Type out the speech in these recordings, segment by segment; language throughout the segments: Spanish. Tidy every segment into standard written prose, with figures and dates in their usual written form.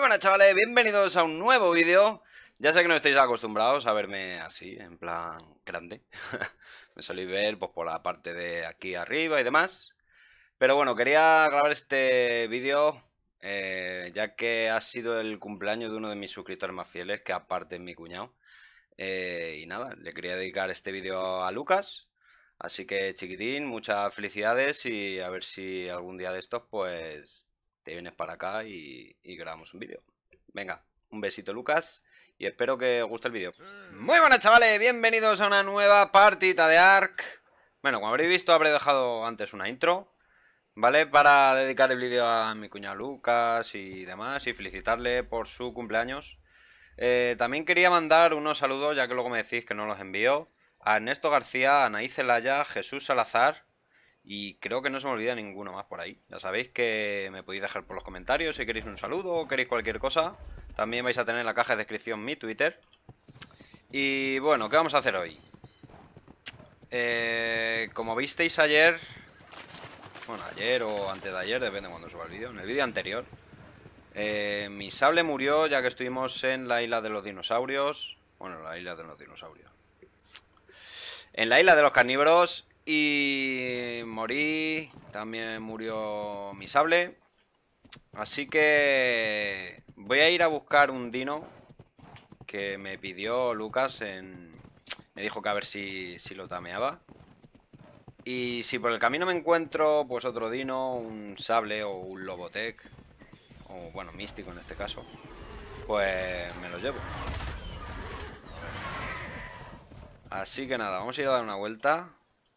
Muy buenas chavales, bienvenidos a un nuevo vídeo. Ya sé que no estáis acostumbrados a verme así, en plan grande. Me soléis ver pues, por la parte de aquí arriba y demás. Pero bueno, quería grabar este vídeo ya que ha sido el cumpleaños de uno de mis suscriptores más fieles, que aparte es mi cuñado. Y nada, le quería dedicar este vídeo a Lucas. Así que chiquitín, muchas felicidades y a ver si algún día de estos pues te vienes para acá y grabamos un vídeo. Venga, un besito Lucas y espero que os guste el vídeo. Muy buenas chavales, bienvenidos a una nueva partida de Ark. Bueno, como habréis visto habré dejado antes una intro, ¿vale? Para dedicar el vídeo a mi cuñado Lucas y demás y felicitarle por su cumpleaños. También quería mandar unos saludos, ya que luego me decís que no los envío, a Ernesto García, a Anaí Celaya, Jesús Salazar y creo que no se me olvida ninguno más por ahí. Ya sabéis que me podéis dejar por los comentarios si queréis un saludo o queréis cualquier cosa. También vais a tener en la caja de descripción mi Twitter. Y bueno, ¿qué vamos a hacer hoy? Como visteis ayer, bueno, ayer o antes de ayer, depende de cuando suba el vídeo, en el vídeo anterior, mi sable murió ya que estuvimos en la isla de los dinosaurios. Bueno, la isla de los dinosaurios. En la isla de los carnívoros. Y morí. También murió mi sable. Así que voy a ir a buscar un dino que me pidió Lucas me dijo que a ver si lo tameaba. Y si por el camino me encuentro pues otro dino, un sable o un lobotec, o bueno, místico en este caso, pues me lo llevo. Así que nada, vamos a ir a dar una vuelta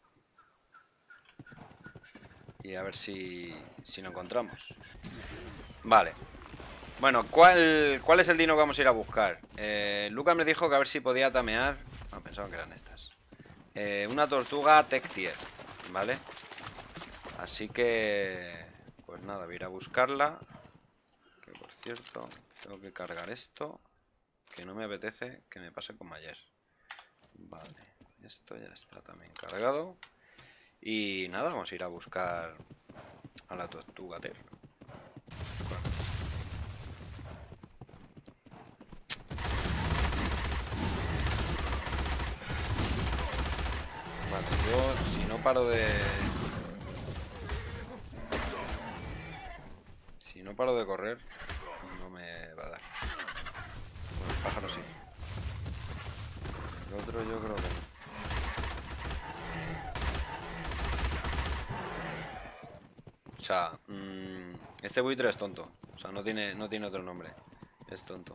y a ver si lo encontramos. Vale. Bueno, ¿cuál es el dino que vamos a ir a buscar? Lucas me dijo que a ver si podía tamear. No, pensaba que eran estas. Una tortuga Tech Tier, ¿vale? Así que pues nada, voy a ir a buscarla. Que por cierto, tengo que cargar esto, que no me apetece que me pase como ayer. Vale, esto ya está también cargado. Y nada, vamos a ir a buscar a la tortuga Ter. Vale, yo si no paro de... Si no paro de correr, no me va a dar. Bueno, el pájaro sí. El otro yo creo que no. O sea, este buitre es tonto. O sea, no tiene otro nombre. Es tonto.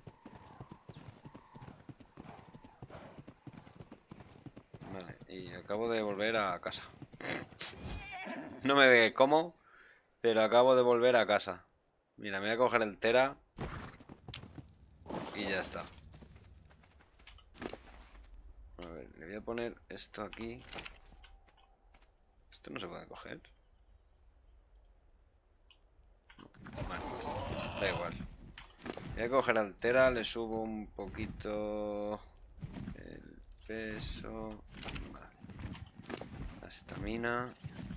Vale, y acabo de volver a casa. No me ve cómo, pero acabo de volver a casa. Mira, me voy a coger el Tera y ya está. A ver, le voy a poner esto aquí. Esto no se puede coger. Bueno, da igual. Voy a coger al Tera, le subo un poquito el peso. Vale. La estamina.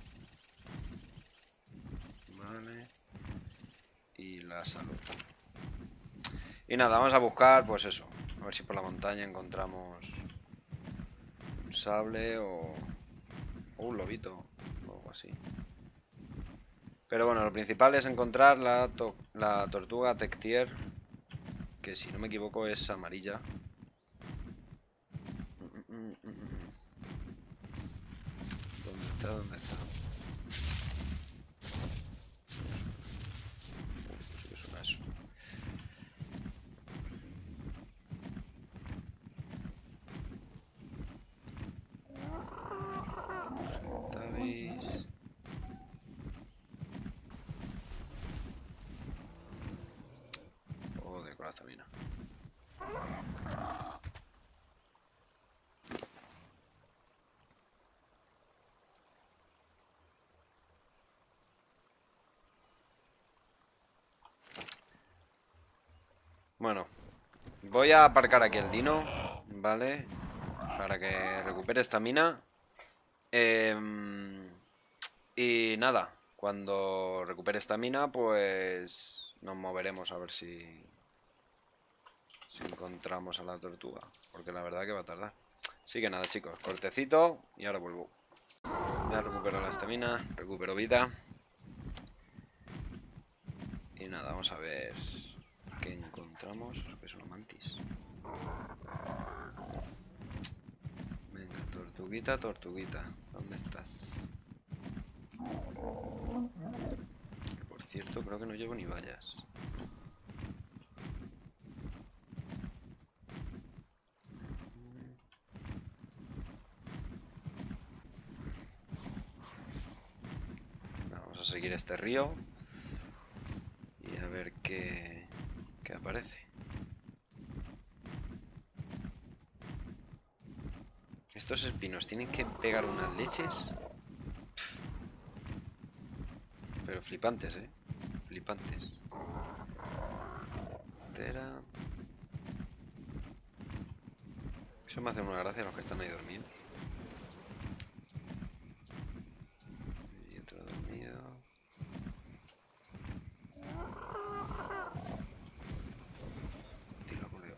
Vale. Y la salud. Y nada, vamos a buscar, pues eso. A ver si por la montaña encontramos un sable o un lobito o algo así. Pero bueno, lo principal es encontrar la tortuga Tech Tier, que si no me equivoco es amarilla. ¿Dónde está? ¿Dónde está? Pues que suena eso. Joder, con la estamina. Bueno, voy a aparcar aquí el dino, ¿vale? Para que recupere estamina. Y nada, cuando recupere estamina, pues nos moveremos a ver si encontramos a la tortuga. Porque la verdad que va a tardar. Así que nada, chicos, cortecito y ahora vuelvo. Ya recupero la estamina, recupero vida. Y nada, vamos a ver qué encontramos. Que es una mantis. Venga, tortuguita, tortuguita. ¿Dónde estás? Que por cierto, creo que no llevo ni vallas. Vamos a seguir este río. Y a ver qué aparece. Estos espinos tienen que pegar unas leches. Pero flipantes, flipantes. Eso me hace una gracia a los que están ahí dormidos. Y otro dormido. Tilacoleo.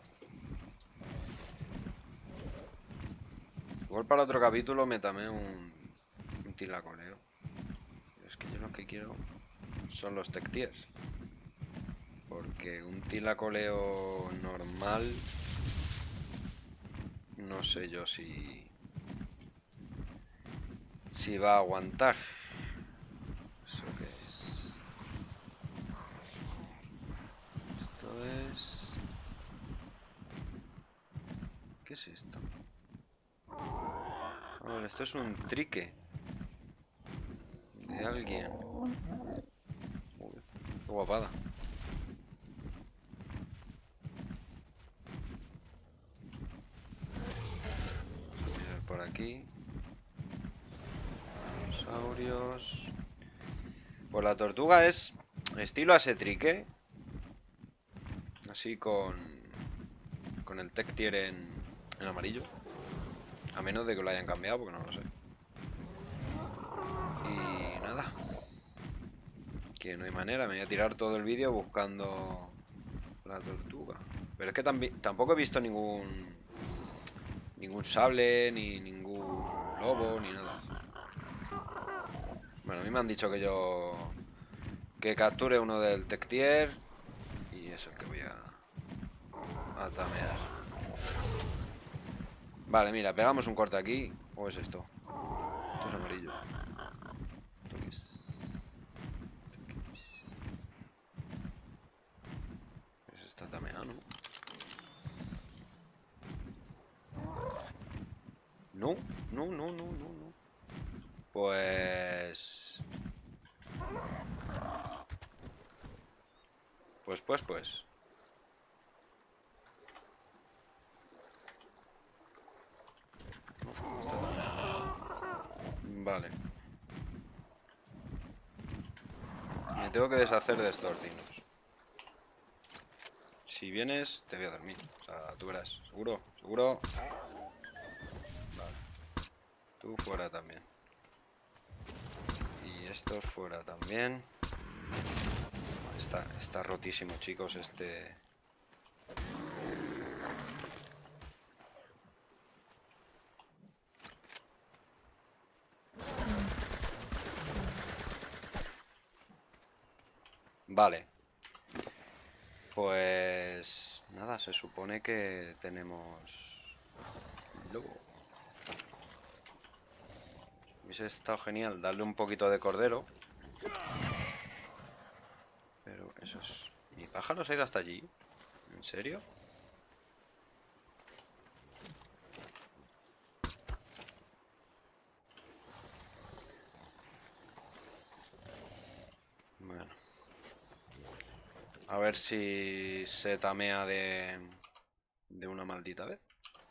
Igual para otro capítulo me tamé un tilacoleo. Es que yo lo que quiero son los tech tiers. Porque un tilacoleo normal no sé yo si va a aguantar. ¿Eso qué es? Esto es... ¿Qué es esto? A ver, esto es un trique de alguien. Uy, qué guapada. Mirar por aquí. Dinosaurios. Pues la tortuga es estilo asetrique. Así con el tech tier en amarillo. A menos de que lo hayan cambiado, porque no lo sé. Y nada. Que no hay manera. Me voy a tirar todo el vídeo buscando la tortuga. Pero es que tampoco he visto ningún sable, ni ningún lobo, ni nada. Bueno, a mí me han dicho que capture uno del tech tier. Y es el que voy a tamear. Vale, mira, pegamos un corte aquí. ¿O es esto? Esto es amarillo. ¿Esto qué es? Eso está tameado, ¿no? No, no, no, no, no, no. Pues... Pues. No, está tameado. Vale. Me tengo que deshacer de estos dinos. Si vienes, te voy a dormir. O sea, tú verás. ¿Seguro? ¿Seguro? Vale. Tú fuera también. Y esto fuera también. Está rotísimo, chicos, este... Vale. Pues... nada, se supone que tenemos... lobo. Hubiese estado genial darle un poquito de cordero. Pero eso es... ¿Mi pájaro se ha ido hasta allí? ¿En serio? Bueno. A ver si se tamea de una maldita vez.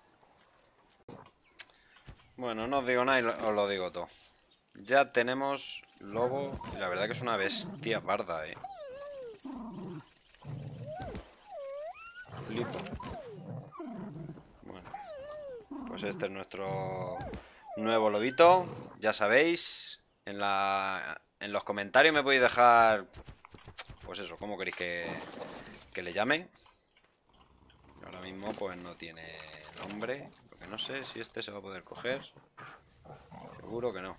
Bueno, no os digo nada y os lo digo todo. Ya tenemos lobo y la verdad que es una bestia parda, Flipo. Bueno, pues este es nuestro nuevo lobito. Ya sabéis, en los comentarios me podéis dejar Pues eso, ¿cómo queréis que le llame? Ahora mismo pues no tiene nombre. Porque no sé si este se va a poder coger. Seguro que no.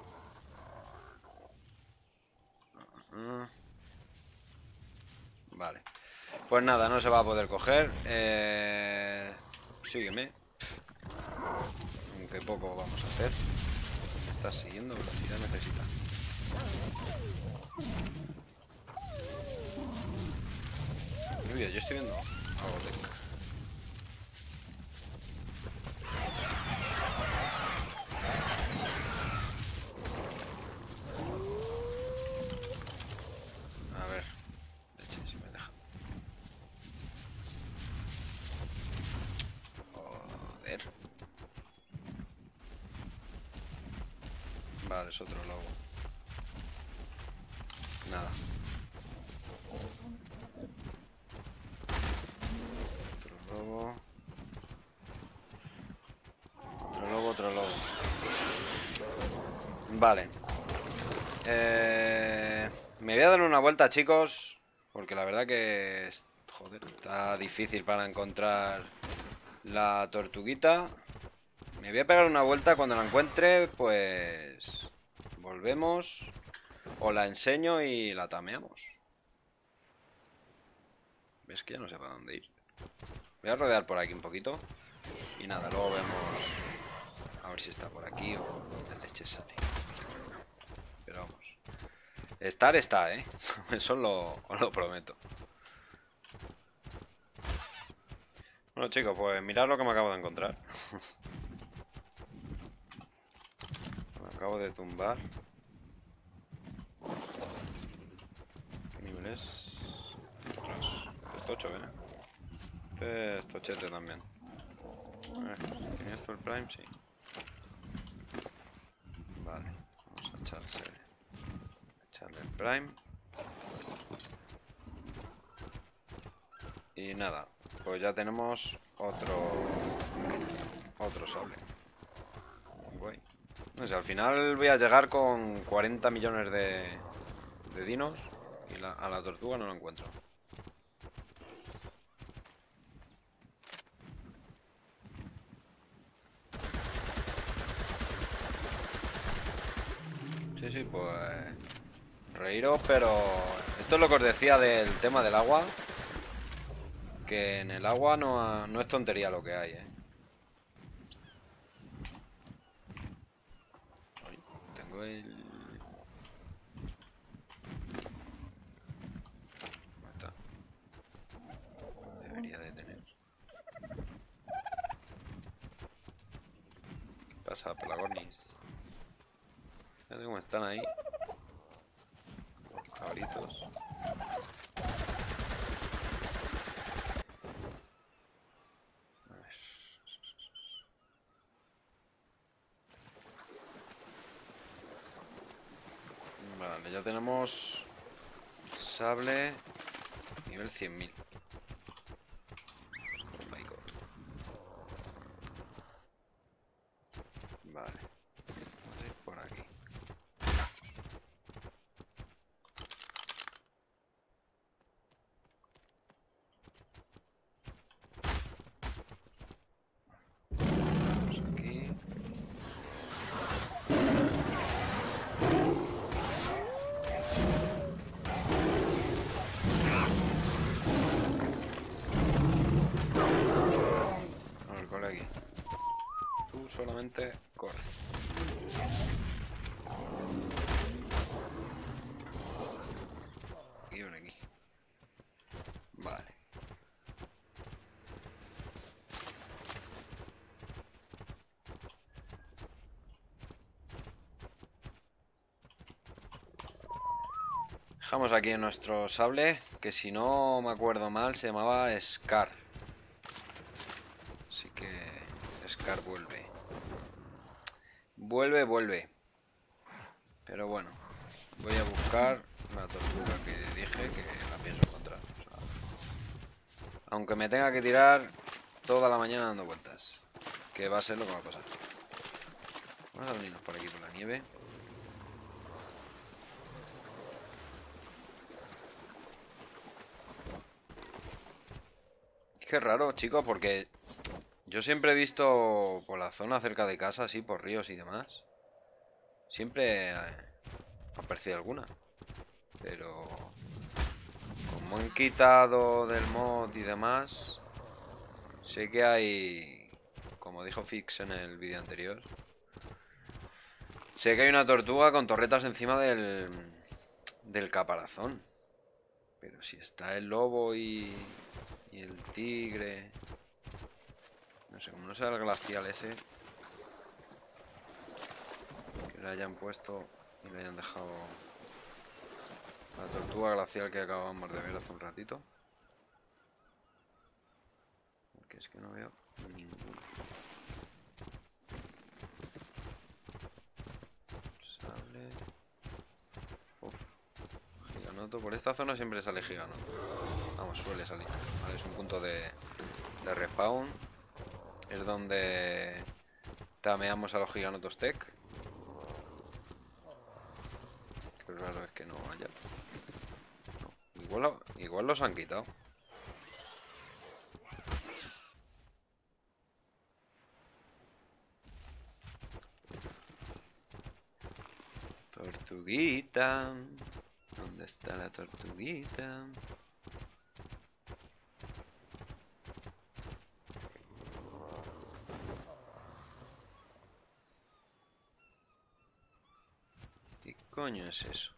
Vale. Pues nada, no se va a poder coger. Sígueme. Aunque poco vamos a hacer. Me estás siguiendo, velocidad necesita. Uy, yo estoy viendo algo de... A ver. Leche, si me deja. Joder. Vale, es otro lobo. Nada. Otro lobo. Otro lobo, otro lobo. Vale. Me voy a dar una vuelta, chicos. Porque la verdad que... Joder, está difícil para encontrar la tortuguita. Me voy a pegar una vuelta. Cuando la encuentre, pues... volvemos. O la enseño y la tameamos. ¿Ves que ya no sé para dónde ir? Voy a rodear por aquí un poquito. Y nada, luego vemos... A ver si está por aquí o dónde leches sale. Pero vamos. Estar está, ¿eh? Eso os lo prometo. Bueno, chicos, pues mirad lo que me acabo de encontrar. Me acabo de tumbar. ¿Qué nivel es? Ostras, es tocho, ¿eh? Este es tochete también. ¿Tiene esto el Prime? Sí. Vale, vamos a echarle el Prime. Y nada, pues ya tenemos otro sable. Guay. No sé, al final voy a llegar con 40 millones de dinos y a la tortuga no lo encuentro. Sí, sí, pues... reíros, pero... Esto es lo que os decía del tema del agua. Que en el agua no es tontería lo que hay, ¿eh? Ay, tengo el... ¿Dónde está? Debería de tener. ¿Qué pasa, Pelagornis? Fíjate cómo están ahí. Cabritos. A ver. Vale, ya tenemos sable nivel 100.000. Oh my god. Vale. Vamos a ir por aquí. Vamos aquí. Vamos, corre aquí. Tú solamente corre. Aquí, ven aquí. Vale. Dejamos aquí nuestro sable, que si no me acuerdo mal se llamaba Scar. Así que Scar vuelve. Vuelve. Pero bueno, voy a buscar la tortuga que dije que la pienso encontrar. O sea, aunque me tenga que tirar toda la mañana dando vueltas. Que va a ser lo que va a pasar. Vamos a venirnos por aquí por la nieve. Qué raro, chicos, porque yo siempre he visto por la zona cerca de casa, así por ríos y demás. Siempre ha aparecido alguna. Pero como han quitado del mod y demás, sé que hay, como dijo Fix en el vídeo anterior, sé que hay una tortuga con torretas encima del caparazón. Pero si está el lobo y el tigre... No sé, como no sea el glacial ese, que le hayan puesto y le hayan dejado la tortuga glacial que acabamos de ver hace un ratito. Porque es que no veo ninguno. Sale... Uf, giganoto. Por esta zona siempre sale giganoto. Vamos, suele salir. Vale, es un punto de respawn. Es donde tameamos a los giganotos tech. Qué raro es que no haya. No. Igual los han quitado. Tortuguita. ¿Dónde está la tortuguita? ¿Qué coño es eso?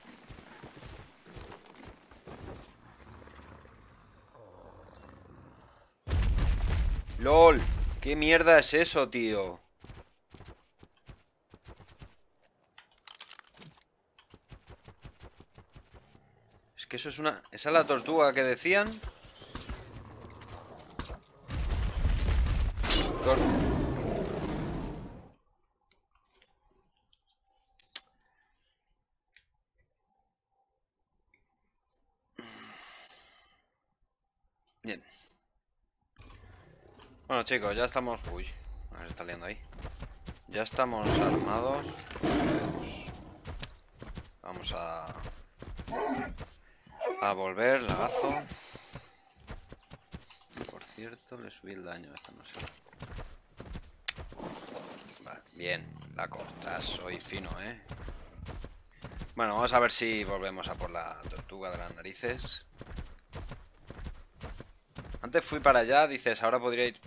¡Lol! ¿Qué mierda es eso, tío? Es que eso es una... ¿Esa es la tortuga que decían? Bien. Bueno, chicos, ya estamos... Uy, a ver, está liando ahí. Ya estamos armados. Vamos a volver, lagazo. Por cierto, le subí el daño a esta, no sé. Vale, bien, la cortas. Soy fino, ¿eh? Bueno, vamos a ver si volvemos a por la tortuga de las narices. Antes fui para allá, dices, ahora podría ir...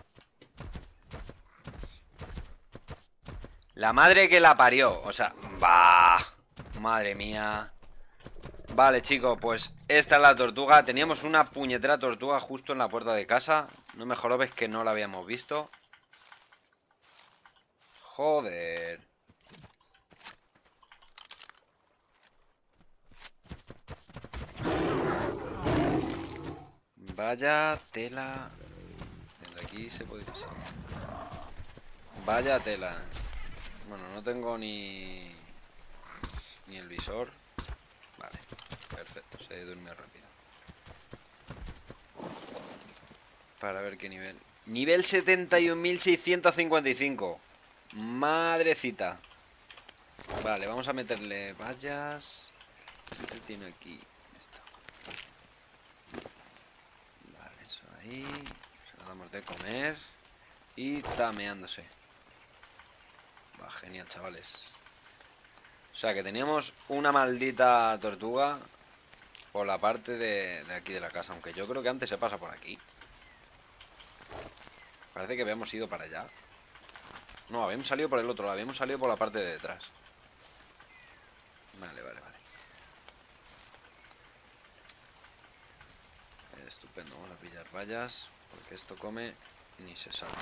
La madre que la parió, o sea, bah, madre mía. Vale, chicos, pues esta es la tortuga. Teníamos una puñetera tortuga justo en la puerta de casa. No me jorobes que no la habíamos visto. Joder. Vaya tela. Desde aquí se puede... Vaya tela. Bueno, no tengo ni el visor. Vale, perfecto, se duerme rápido. Para ver qué nivel. Nivel 71.655. Madrecita. Vale, vamos a meterle vallas. Este tiene aquí. Esto. Vale, eso ahí. Se lo damos de comer. Y tameándose. Va, genial, chavales. O sea que teníamos una maldita tortuga por la parte de aquí de la casa. Aunque yo creo que antes se pasa por aquí. Parece que habíamos ido para allá. No, habíamos salido por el otro lado. Habíamos salido por la parte de detrás. Vale, vale, vale. Estupendo, vamos a pillar vallas. Porque esto come ni se sabe.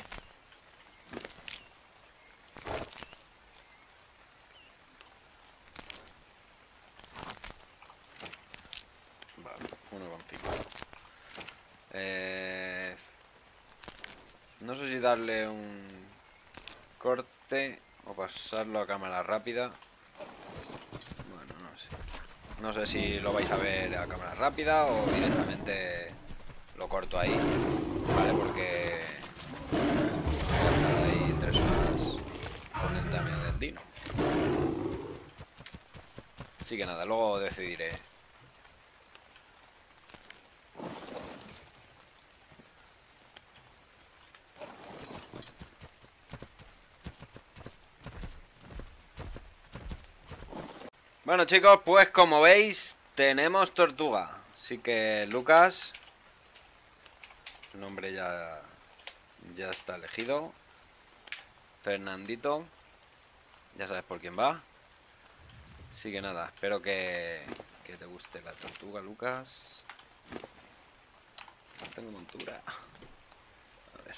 Vale, 1,5. No sé si darle un corte o pasarlo a cámara rápida. Bueno, no sé. No sé si lo vais a ver a cámara rápida o directamente lo corto ahí. Vale, porque voy a estar ahí 3 horas con el tameo del dino. Así que nada, luego decidiré. Bueno, chicos, pues como veis, tenemos tortuga. Así que Lucas, el nombre ya está elegido. Fernandito, ya sabes por quién va. Así que nada, espero que te guste la tortuga, Lucas. No tengo montura. A ver.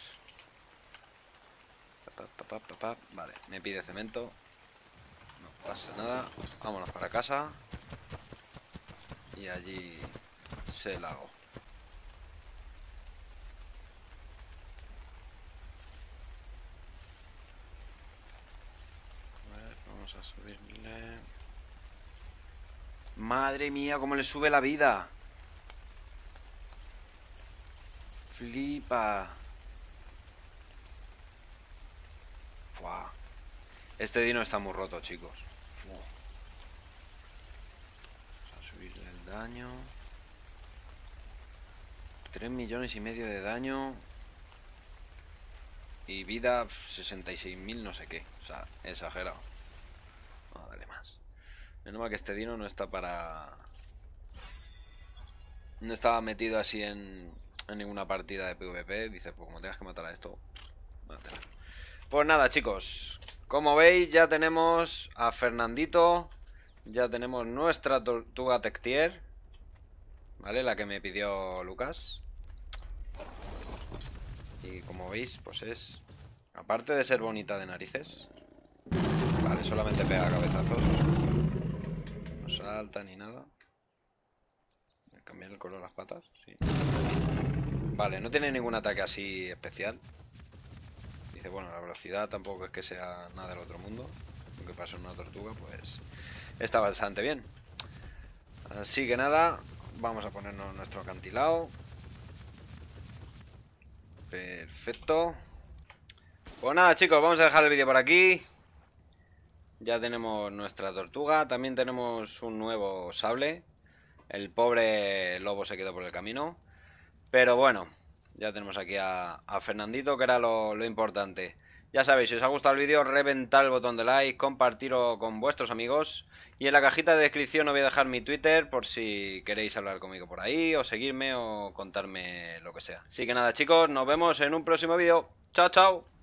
Vale, me pide cemento. No pasa nada. Vámonos para casa. Y allí se la hago. A ver, vamos a subirle. Madre mía, cómo le sube la vida. Flipa. Fua. Este dino está muy roto, chicos. Fua. Vamos a subirle el daño. 3,5 millones de daño. Y vida 66.000 no sé qué. O sea, exagerado. Vamos a darle más. Menos mal que este dino no está para... No estaba metido así en ninguna partida de PvP. Dice, pues como tengas que matar a esto, mátela. Pues nada, chicos. Como veis, ya tenemos a Fernandito. Ya tenemos nuestra tortuga Tectier. ¿Vale? La que me pidió Lucas. Y como veis, pues es... Aparte de ser bonita de narices. Vale, solamente pega cabezazos. No salta ni nada. Cambiar el color de las patas, sí. Vale, no tiene ningún ataque así especial. Dice, bueno, la velocidad tampoco es que sea nada del otro mundo. Aunque para ser una tortuga, pues está bastante bien. Así que nada, vamos a ponernos nuestro acantilado. Perfecto. Pues nada, chicos, vamos a dejar el vídeo por aquí. Ya tenemos nuestra tortuga. También tenemos un nuevo sable. El pobre lobo se quedó por el camino. Pero bueno, ya tenemos aquí a Fernandito, que era lo importante. Ya sabéis, si os ha gustado el vídeo, reventad el botón de like, compartirlo con vuestros amigos. Y en la cajita de descripción os voy a dejar mi Twitter por si queréis hablar conmigo por ahí, o seguirme, o contarme lo que sea. Así que nada, chicos, nos vemos en un próximo vídeo. Chao, chao.